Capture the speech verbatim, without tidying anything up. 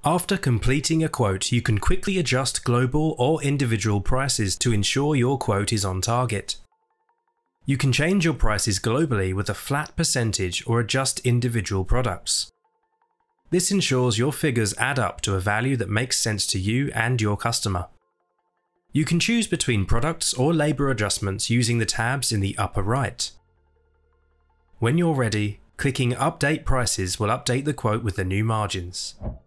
After completing a quote, you can quickly adjust global or individual prices to ensure your quote is on target. You can change your prices globally with a flat percentage or adjust individual products. This ensures your figures add up to a value that makes sense to you and your customer. You can choose between products or labor adjustments using the tabs in the upper right. When you're ready, clicking Update Prices will update the quote with the new margins.